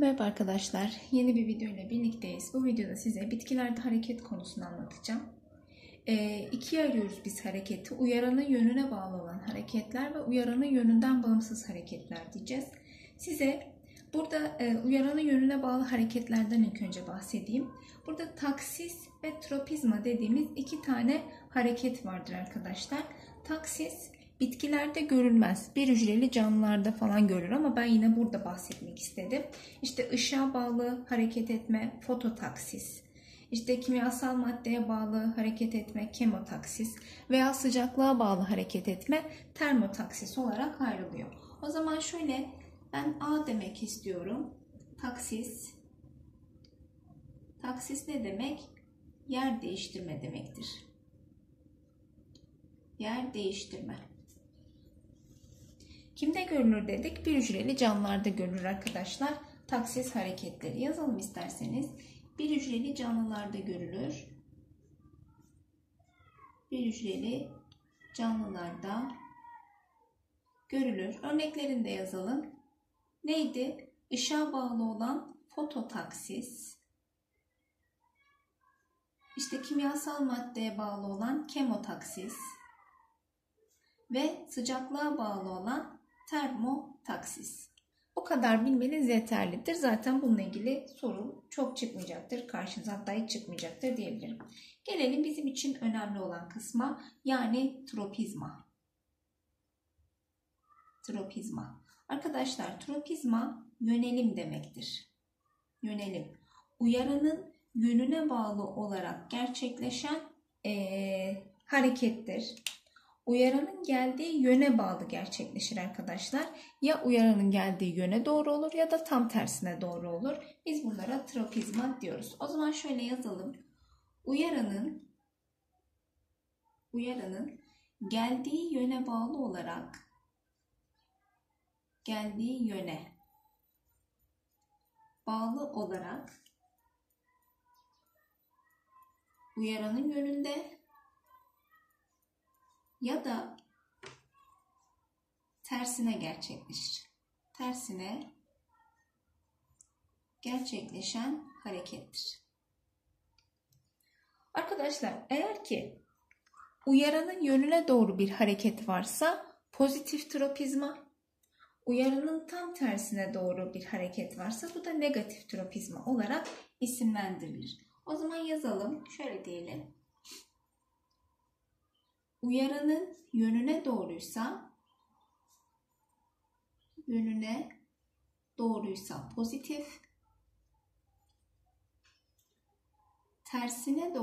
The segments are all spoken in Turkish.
Merhaba arkadaşlar, yeni bir video ile birlikteyiz. Bu videoda size bitkilerde hareket konusunu anlatacağım. İkiye ayırıyoruz biz hareketi. Uyaranın yönüne bağlı olan hareketler ve uyaranın yönünden bağımsız hareketler diyeceğiz. Size burada uyaranın yönüne bağlı hareketlerden ilk önce bahsedeyim. Burada taksis ve tropizma dediğimiz iki tane hareket vardır arkadaşlar. Taksis bitkilerde görülmez. Bir hücreli canlılarda falan görülür ama ben yine burada bahsetmek istedim. İşte ışığa bağlı hareket etme fototaksis. İşte kimyasal maddeye bağlı hareket etme kemotaksis veya sıcaklığa bağlı hareket etme termotaksis olarak ayrılıyor. O zaman şöyle ben A demek istiyorum. Taksis. Taksis ne demek? Yer değiştirme demektir. Yer değiştirme. Kimde görülür dedik? Bir hücreli canlılarda görülür arkadaşlar. Taksis hareketleri yazalım isterseniz. Bir hücreli canlılarda görülür. Bir hücreli canlılarda görülür. Örneklerini de yazalım. Neydi? Işığa bağlı olan fototaksis. İşte kimyasal maddeye bağlı olan kemotaksis. Ve sıcaklığa bağlı olan termotaksis. Bu kadar bilmeniz yeterlidir. Zaten bununla ilgili soru çok çıkmayacaktır. Karşınıza hatta hiç çıkmayacaktır diyebilirim. Gelelim bizim için önemli olan kısma, yani tropizma. Tropizma. Arkadaşlar tropizma yönelim demektir. Yönelim. Uyaranın yönüne bağlı olarak gerçekleşen harekettir. Uyaranın geldiği yöne bağlı gerçekleşir arkadaşlar. Ya uyaranın geldiği yöne doğru olur ya da tam tersine doğru olur. Biz bunlara tropizma diyoruz. O zaman şöyle yazalım. Uyaranın geldiği yöne bağlı olarak uyaranın yönünde ya da tersine gerçekleşir. Tersine gerçekleşen harekettir. Arkadaşlar eğer ki uyaranın yönüne doğru bir hareket varsa pozitif tropizma, uyaranın tam tersine doğru bir hareket varsa bu da negatif tropizma olarak isimlendirilir. O zaman yazalım. Şöyle diyelim. Uyaranın yönüne doğruysa pozitif, tersine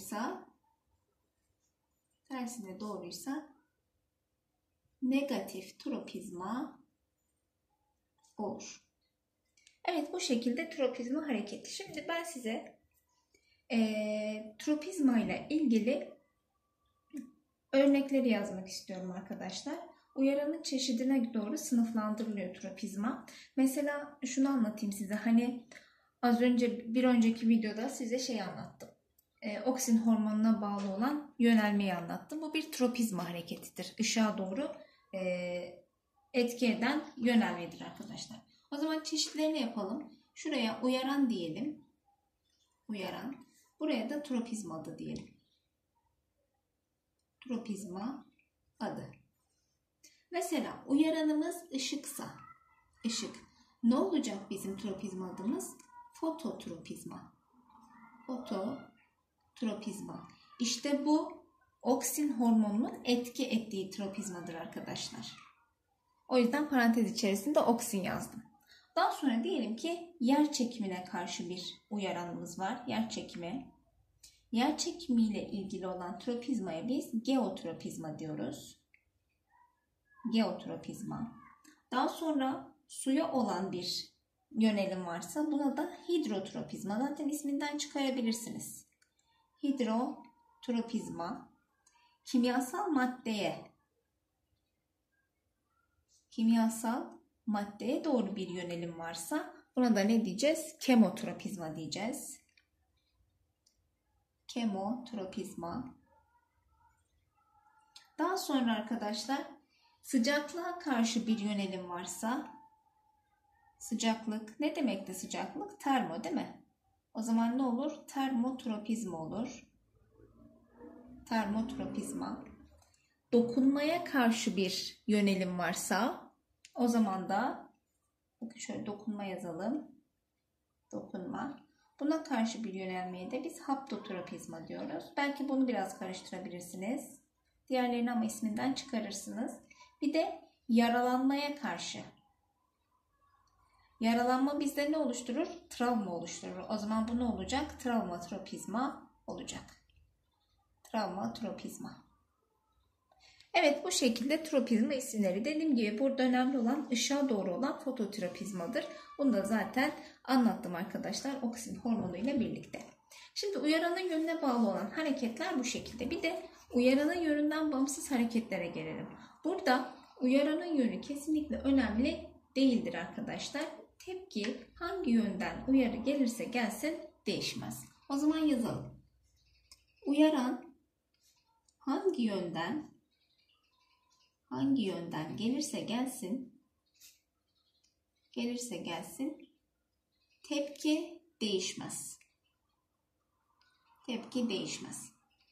doğruysa negatif tropizma olur. Evet, bu şekilde tropizma hareketi. Şimdi ben size tropizma ile ilgili örnekleri yazmak istiyorum arkadaşlar. Uyaranın çeşidine doğru sınıflandırılıyor tropizma. Mesela şunu anlatayım size. Hani az önce bir önceki videoda size anlattım. Oksin hormonuna bağlı olan yönelmeyi anlattım. Bu bir tropizma hareketidir. Işığa doğru etki eden yönelmedir arkadaşlar. O zaman çeşitlerini yapalım. Şuraya uyaran diyelim. Uyaran. Buraya da tropizma adı diyelim. Tropizma adı. Mesela uyaranımız ışıksa, ne olacak bizim tropizma adımız? Fototropizma. Fototropizma. İşte bu oksin hormonunun etki ettiği tropizmadır arkadaşlar. O yüzden parantez içerisinde oksin yazdım. Daha sonra diyelim ki yer çekimine karşı bir uyaranımız var. Yer çekimi. Yer çekimiyle ilgili olan tropizmaya biz geotropizma diyoruz. Geotropizma. Daha sonra suya olan bir yönelim varsa buna da hidrotropizma. Zaten isminden çıkarabilirsiniz. Hidrotropizma. Kimyasal maddeye doğru bir yönelim varsa buna da ne diyeceğiz? Kemotropizma diyeceğiz. Kemotropizma. Daha sonra arkadaşlar sıcaklığa karşı bir yönelim varsa Sıcaklık. Ne demekti sıcaklık? Termo değil mi? O zaman ne olur? Termotropizma olur. Termotropizma. Dokunmaya karşı bir yönelim varsa o zaman da bakın şöyle dokunma yazalım. Dokunma. Buna karşı bir yönelmeye de biz haptotropizma diyoruz. Belki bunu biraz karıştırabilirsiniz. Diğerlerini ama isminden çıkarırsınız. Bir de yaralanmaya karşı. Yaralanma bizde ne oluşturur? Travma oluşturur. O zaman bu ne olacak? Travmatropizma olacak. Travmatropizma. Evet, bu şekilde tropizma isimleri. Dediğim gibi burada önemli olan ışığa doğru olan fototropizmadır. Bunu da zaten anlattım arkadaşlar oksin hormonu ile birlikte. Şimdi uyaranın yönüne bağlı olan hareketler bu şekilde. Bir de uyaranın yönünden bağımsız hareketlere gelelim. Burada uyaranın yönü kesinlikle önemli değildir arkadaşlar. Tepki hangi yönden uyarı gelirse gelsin değişmez. O zaman yazalım. Uyaran hangi yönden gelirse gelsin tepki değişmez. Tepki değişmez.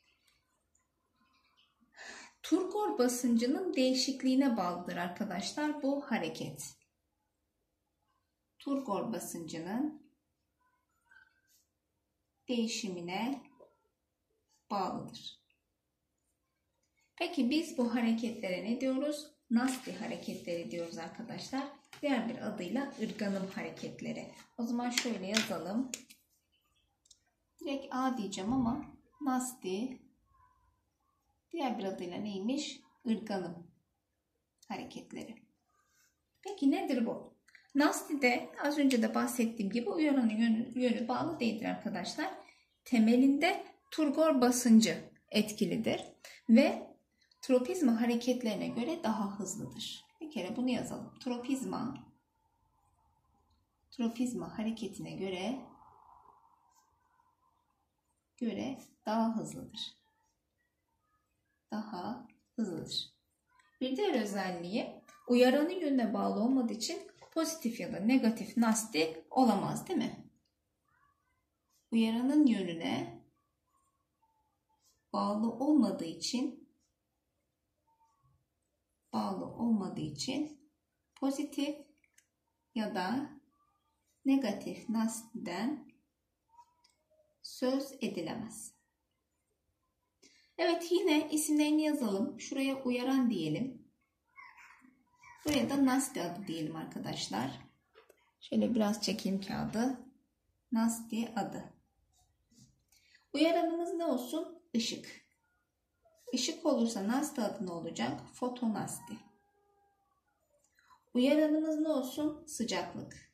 Turgor basıncının değişikliğine bağlıdır arkadaşlar bu hareket. Turgor basıncının değişimine bağlıdır. Peki biz bu hareketlere ne diyoruz? Nasti hareketleri diyoruz arkadaşlar. Diğer bir adıyla ırganım hareketleri. O zaman şöyle yazalım. Direkt A diyeceğim ama Nasti, diğer bir adıyla neymiş? Irganım hareketleri. Peki nedir bu? Nasti'de az önce de bahsettiğim gibi uyaranın yönü bağlı değildir arkadaşlar. Temelinde turgor basıncı etkilidir ve tropizma hareketlerine göre daha hızlıdır. Bir kere bunu yazalım. Tropizma hareketine göre daha hızlıdır. Daha hızlıdır. Bir diğer özelliği uyaranın yönüne bağlı olmadığı için pozitif ya da negatif nasti olamaz değil mi? Uyaranın yönüne bağlı olmadığı için pozitif ya da negatif nastiden söz edilemez. Evet, yine isimlerini yazalım. Şuraya uyaran diyelim. Buraya da nasti adı diyelim arkadaşlar. Şöyle biraz çekeyim kağıdı. Nasti adı. Uyaranımız ne olsun? Işık. Işık olursa nasti adı ne olacak? Fotonasti. Uyaranımız ne olsun? Sıcaklık.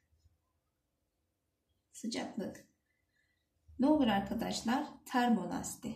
Sıcaklık. Ne olur arkadaşlar? Termonasti.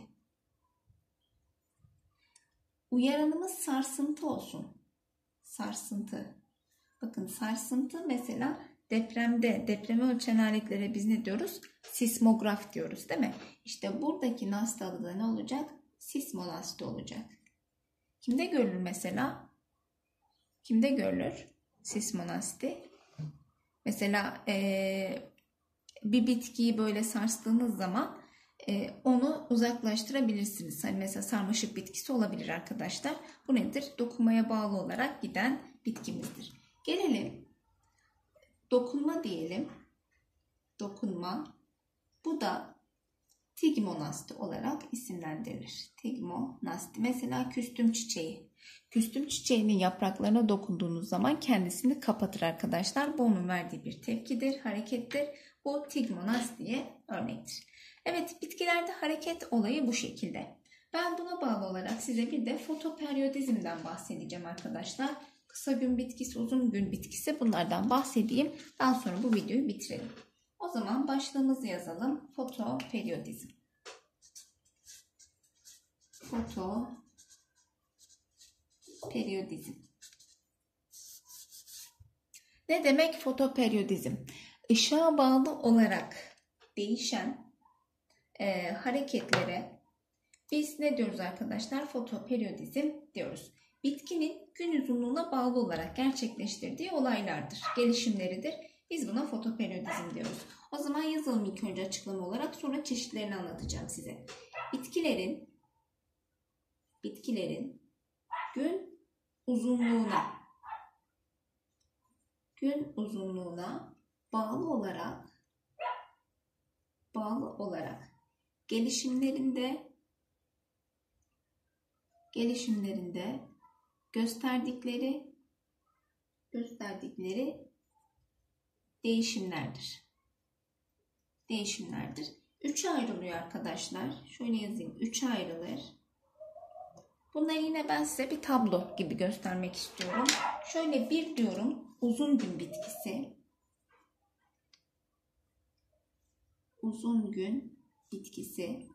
Uyaranımız sarsıntı olsun. Sarsıntı. Bakın sarsıntı mesela depremi ölçen aletlere biz ne diyoruz? Sismograf diyoruz değil mi? İşte buradaki nasti adı da ne olacak? Sismonasti olacak. Kimde görülür mesela? Kimde görülür? Sismonasti. Mesela bir bitkiyi böyle sarstığınız zaman onu uzaklaştırabilirsiniz. Hani mesela sarmaşık bitkisi olabilir arkadaşlar. Bu nedir? Dokunmaya bağlı olarak giden bitkimizdir. Gelelim dokunma diyelim. Dokunma. Bu da tigmonasti olarak isimlendirilir. Tigmonasti. Mesela küstüm çiçeği. Küstüm çiçeğinin yapraklarına dokunduğunuz zaman kendisini kapatır arkadaşlar. Bu onun verdiği bir tepkidir, harekettir. Bu tigmonastiye örnektir. Evet, bitkilerde hareket olayı bu şekilde. Ben buna bağlı olarak size bir de fotoperiyodizmden bahsedeceğim arkadaşlar. Kısa gün bitkisi, uzun gün bitkisi, bunlardan bahsedeyim. Daha sonra bu videoyu bitirelim. O zaman başlığımızı yazalım. Fotoperiyodizm. Fotoperiyodizm. Ne demek fotoperiyodizm? Işığa bağlı olarak değişen hareketlere biz ne diyoruz arkadaşlar? Fotoperiyodizm diyoruz. Bitkinin gün uzunluğuna bağlı olarak gerçekleştirdiği olaylardır, gelişimleridir. Biz buna fotoperiyodizm diyoruz. O zaman yazalım ilk önce açıklama olarak, sonra çeşitlerini anlatacağım size. Bitkilerin gün uzunluğuna bağlı olarak gelişimlerinde gösterdikleri değişimlerdir. 3'e ayrılıyor arkadaşlar. Şöyle yazayım. 3'e ayrılır. Bunları yine ben size bir tablo gibi göstermek istiyorum. Şöyle bir diyorum. Uzun gün bitkisi.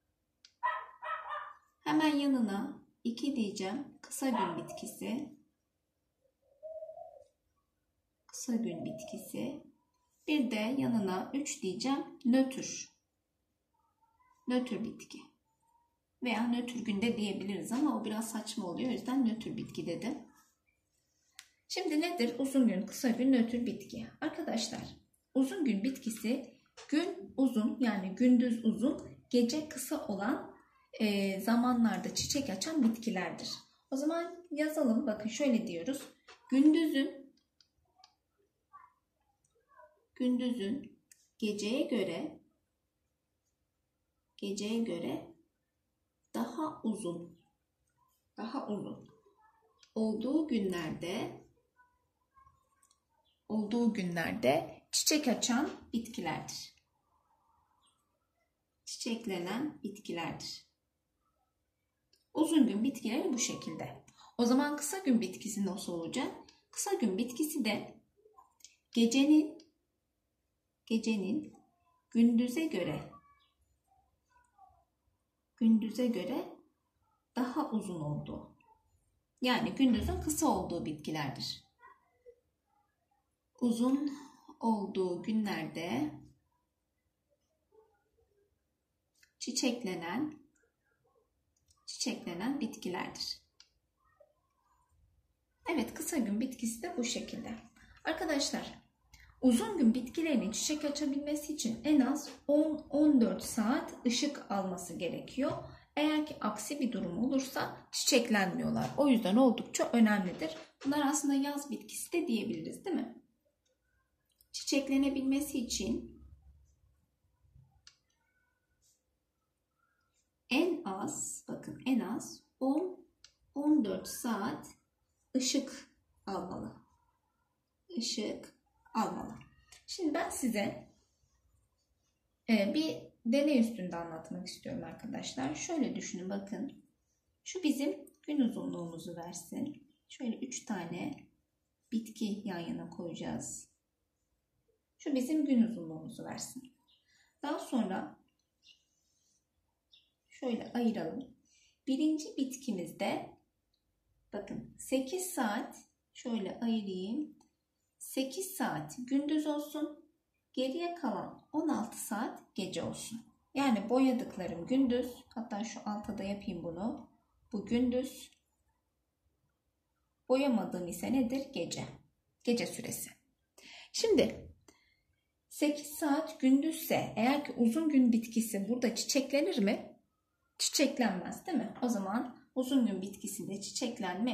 Hemen yanına 2 diyeceğim. Kısa gün bitkisi. Bir de yanına 3 diyeceğim. Nötr bitki. Veya nötr günde diyebiliriz ama o biraz saçma oluyor. O yüzden nötr bitki dedim. Şimdi nedir? Uzun gün, kısa gün, nötr bitki. Arkadaşlar, uzun gün bitkisi gün uzun, yani gündüz uzun, gece kısa olan zamanlarda çiçek açan bitkilerdir. O zaman yazalım. Bakın şöyle diyoruz. Gündüzün geceye göre daha uzun olduğu günlerde çiçek açan bitkilerdir. Çiçeklenen bitkilerdir. Uzun gün bitkileri bu şekilde. O zaman kısa gün bitkisi nasıl olacak? Kısa gün bitkisi de gecenin gündüze göre daha uzun olduğu, yani gündüzün kısa olduğu bitkilerdir. Uzun olduğu günlerde çiçeklenen bitkilerdir. Evet, kısa gün bitkisi de bu şekilde. Arkadaşlar, uzun gün bitkilerinin çiçek açabilmesi için en az 10-14 saat ışık alması gerekiyor. Eğer ki aksi bir durum olursa çiçeklenmiyorlar. O yüzden oldukça önemlidir. Bunlar aslında yaz bitkisi de diyebiliriz, değil mi? Çiçeklenebilmesi için en az 10-14 saat ışık almalı. Şimdi ben size bir deney üstünde anlatmak istiyorum arkadaşlar. Şöyle düşünün, bakın. Şu bizim gün uzunluğumuzu versin. Şöyle 3 tane bitki yan yana koyacağız. Şu bizim gün uzunluğumuzu versin. Daha sonra şöyle ayıralım. Birinci bitkimizde bakın 8 saat, şöyle ayırayım. 8 saat gündüz olsun. Geriye kalan 16 saat gece olsun. Yani boyadıklarım gündüz. Hatta şu alta da yapayım bunu. Bu gündüz. Boyamadığım ise nedir? Gece. Gece süresi. Şimdi 8 saat gündüzse eğer ki uzun gün bitkisi burada çiçeklenir mi? Çiçeklenmez, değil mi? O zaman uzun gün bitkisinde çiçeklenme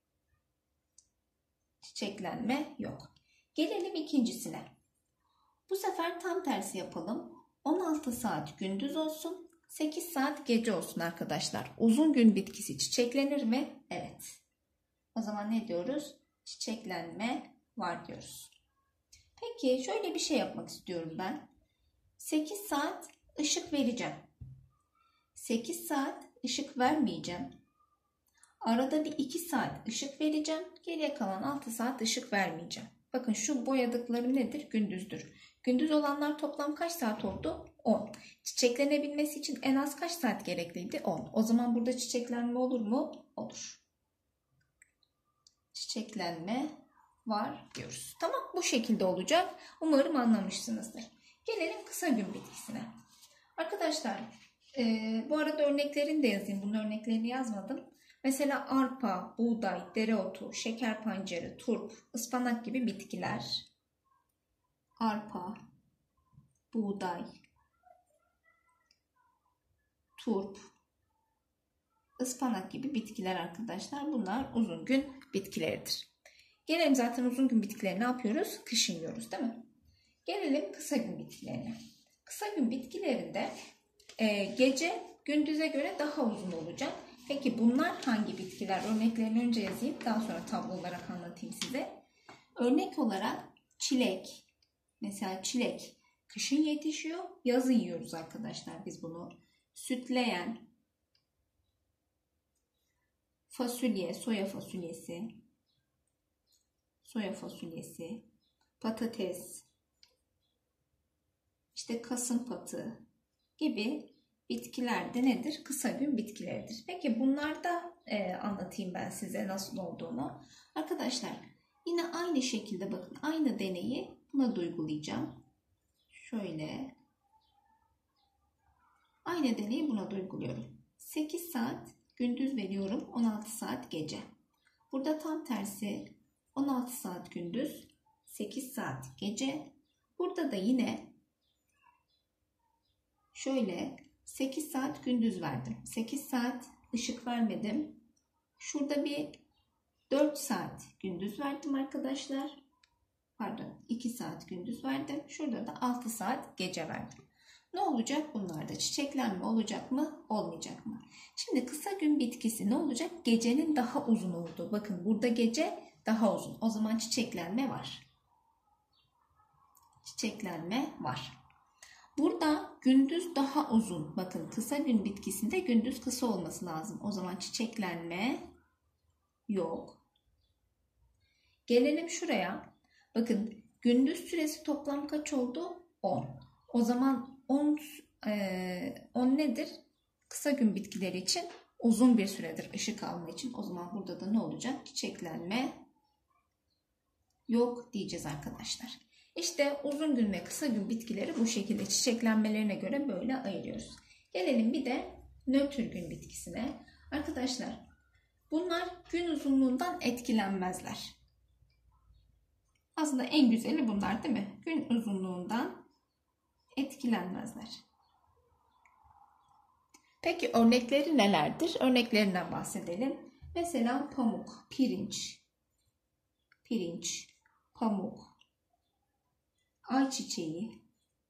yok. Gelelim ikincisine. Bu sefer tam tersi yapalım. 16 saat gündüz olsun, 8 saat gece olsun arkadaşlar. Uzun gün bitkisi çiçeklenir mi? Evet. O zaman ne diyoruz? Çiçeklenme var diyoruz. Peki şöyle bir şey yapmak istiyorum ben. 8 saat ışık vereceğim. 8 saat ışık vermeyeceğim. Arada bir 2 saat ışık vereceğim. Geriye kalan 6 saat ışık vermeyeceğim. Bakın şu boyadıklarım nedir? Gündüzdür. Gündüz olanlar toplam kaç saat oldu? 10. Çiçeklenebilmesi için en az kaç saat gerekliydi? 10. O zaman burada çiçeklenme olur mu? Olur. Çiçeklenme var diyoruz. Tamam, bu şekilde olacak. Umarım anlamışsınızdır. Gelelim kısa gün bitkisine. Arkadaşlar bu arada örneklerini de yazayım. Bunun örneklerini yazmadım. Mesela arpa, buğday, dereotu, şeker pancarı, turp, ıspanak gibi bitkiler. arpa, buğday, turp, ıspanak gibi bitkiler arkadaşlar. Bunlar uzun gün bitkileridir. Gelelim zaten uzun gün bitkileri ne yapıyoruz? Kışın yiyoruz değil mi? Gelelim kısa gün bitkilerine. Kısa gün bitkilerinde gece gündüze göre daha uzun olacak. Peki bunlar hangi bitkiler? Örneklerini önce yazayım. Daha sonra tablo olarak anlatayım size. Örnek olarak çilek. Mesela çilek kışın yetişiyor. Yazın yiyoruz arkadaşlar biz bunu. Sütleyen, fasulye, soya fasulyesi, patates, işte kasımpatı gibi bitkiler de nedir? Kısa gün bitkileridir. Peki bunlarda anlatayım ben size nasıl olduğunu. Arkadaşlar yine aynı şekilde bakın aynı deneyi buna da uygulayacağım. Şöyle aynı deneyi buna da uyguluyorum. 8 saat gündüz veriyorum, 16 saat gece. Burada tam tersi 16 saat gündüz, 8 saat gece. Burada da yine şöyle 8 saat gündüz verdim. 8 saat ışık vermedim. Şurada bir 4 saat gündüz verdim arkadaşlar. Pardon 2 saat gündüz verdim. Şurada da 6 saat gece verdim. Ne olacak bunlarda? Çiçeklenme olacak mı? Olmayacak mı? Şimdi kısa gün bitkisi ne olacak? Gecenin daha uzun olduğu. Bakın burada gece daha uzun. O zaman çiçeklenme var. Çiçeklenme var. Burada gündüz daha uzun. Bakın kısa gün bitkisinde gündüz kısa olması lazım. O zaman çiçeklenme yok. Gelelim şuraya. Bakın gündüz süresi toplam kaç oldu? 10. O zaman 10 nedir? Kısa gün bitkileri için uzun bir süredir ışık alma için. O zaman burada da ne olacak? Çiçeklenme yok diyeceğiz arkadaşlar. İşte uzun gün ve kısa gün bitkileri bu şekilde çiçeklenmelerine göre böyle ayırıyoruz. Gelelim bir de nötr gün bitkisine. Arkadaşlar bunlar gün uzunluğundan etkilenmezler. Aslında en güzeli bunlar değil mi? Gün uzunluğundan etkilenmezler. Peki örnekleri nelerdir? Örneklerinden bahsedelim. Mesela pamuk, pirinç, pamuk, ayçiçeği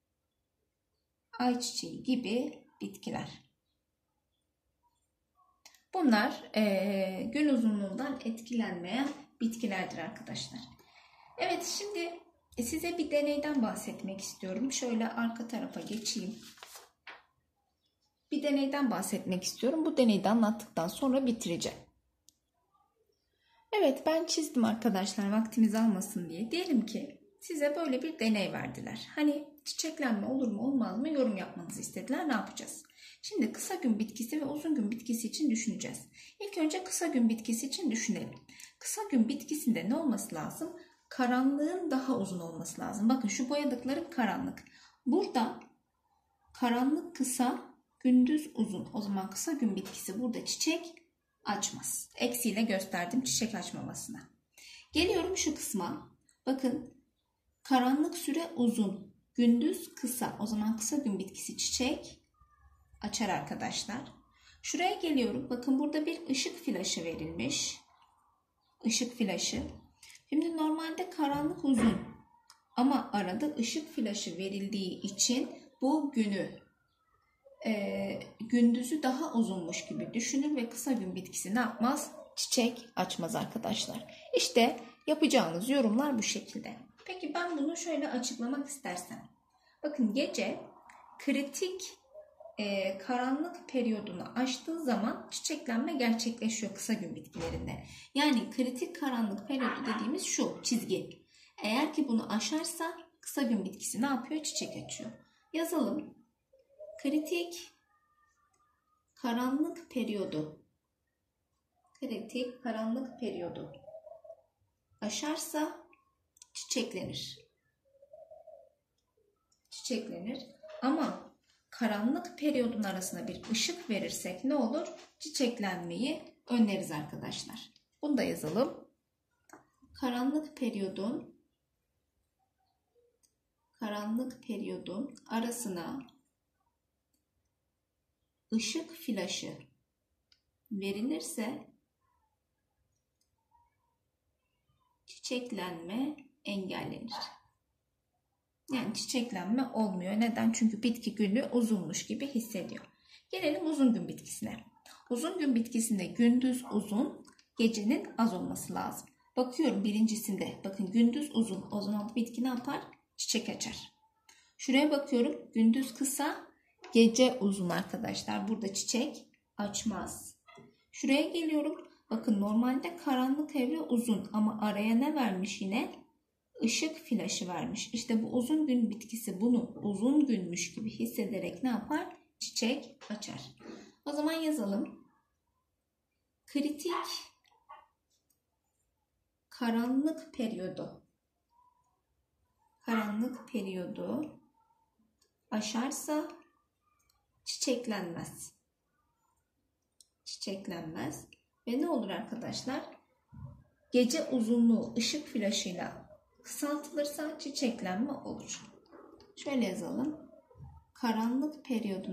gibi bitkiler. Bunlar gün uzunluğundan etkilenmeyen bitkilerdir arkadaşlar. Evet şimdi size bir deneyden bahsetmek istiyorum. Şöyle arka tarafa geçeyim. Bir deneyden bahsetmek istiyorum. Bu deneyi de anlattıktan sonra bitireceğim. Evet ben çizdim arkadaşlar vaktimiz almasın diye. Diyelim ki size böyle bir deney verdiler. Hani çiçeklenme olur mu olmaz mı yorum yapmanızı istediler. Ne yapacağız? Şimdi kısa gün bitkisi ve uzun gün bitkisi için düşüneceğiz. İlk önce kısa gün bitkisi için düşünelim. Kısa gün bitkisinde ne olması lazım? Karanlığın daha uzun olması lazım. Bakın şu boyadıklarım karanlık. Burada karanlık kısa, gündüz uzun. O zaman kısa gün bitkisi burada çiçek açmaz. Eksiyle gösterdim çiçek açmamasına. Geliyorum şu kısma. Bakın karanlık süre uzun, gündüz kısa. O zaman kısa gün bitkisi çiçek açar arkadaşlar. Şuraya geliyorum. Bakın burada bir ışık flaşı verilmiş. Işık flaşı. Şimdi normalde karanlık uzun ama arada ışık flaşı verildiği için bu gündüzü daha uzunmuş gibi düşünür ve kısa gün bitkisi ne yapmaz? Çiçek açmaz arkadaşlar. İşte yapacağınız yorumlar bu şekilde. Peki ben bunu şöyle açıklamak istersem. Bakın gece kritik karanlık periyodunu aştığı zaman çiçeklenme gerçekleşiyor kısa gün bitkilerinde. Yani kritik karanlık periyodu dediğimiz şu çizgi. Eğer ki bunu aşarsa kısa gün bitkisi ne yapıyor? Çiçek açıyor. Yazalım. Kritik karanlık periyodu. Kritik karanlık periyodu aşarsa çiçeklenir. Çiçeklenir. Ama karanlık periyodun arasına bir ışık verirsek ne olur? Çiçeklenmeyi önleriz arkadaşlar. Bunu da yazalım. Karanlık periyodun karanlık periyodun arasına ışık flaşı verilirse çiçeklenme engellenir. Yani çiçeklenme olmuyor. Neden? Çünkü bitki günü uzunmuş gibi hissediyor. Gelelim uzun gün bitkisine. Uzun gün bitkisinde gündüz uzun, gecenin az olması lazım. Bakıyorum birincisinde. Bakın gündüz uzun. O zaman bu bitki ne yapar? Çiçek açar. Şuraya bakıyorum. Gündüz kısa, gece uzun arkadaşlar. Burada çiçek açmaz. Şuraya geliyorum. Bakın normalde karanlık evre uzun ama araya ne vermiş yine? Işık flaşı vermiş. İşte bu uzun gün bitkisi bunu uzun günmüş gibi hissederek ne yapar? Çiçek açar. O zaman yazalım. Kritik karanlık periyodu aşarsa çiçeklenmez. Ve ne olur arkadaşlar? Gece uzunluğu ışık flaşıyla kısaltılırsa çiçeklenme olur. Şöyle yazalım. Karanlık periyodun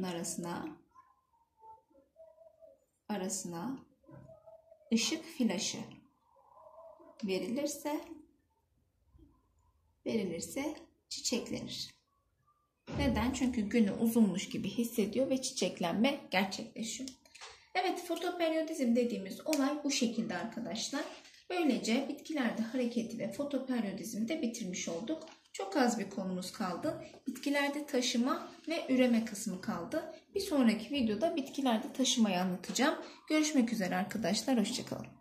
arasına ışık flaşı verilirse çiçeklenir. Neden? Çünkü günü uzunmuş gibi hissediyor ve çiçeklenme gerçekleşiyor. Evet, fotoperiyodizm dediğimiz olay bu şekilde arkadaşlar. Böylece bitkilerde hareketi ve fotoperiyodizmi de bitirmiş olduk. Çok az bir konumuz kaldı. Bitkilerde taşıma ve üreme kısmı kaldı. Bir sonraki videoda bitkilerde taşımayı anlatacağım. Görüşmek üzere arkadaşlar. Hoşça kalın.